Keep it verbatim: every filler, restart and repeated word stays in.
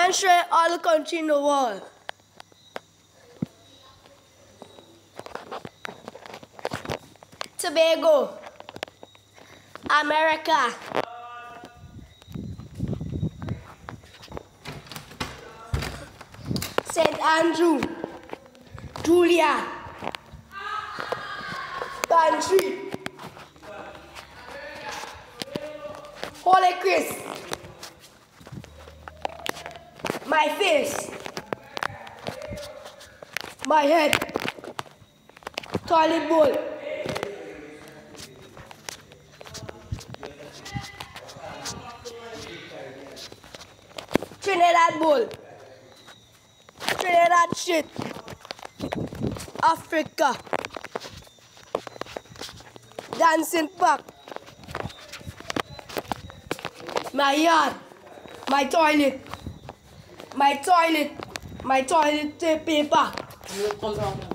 Mention all the country in the world. Tobago, America, Saint Andrew, Julia, Bantry, Holy Chris, my face, my head, toilet bowl, Trinidad bowl, Trinidad shit, Africa, dancing park, my yard, my toilet, my toilet, my toilet paper.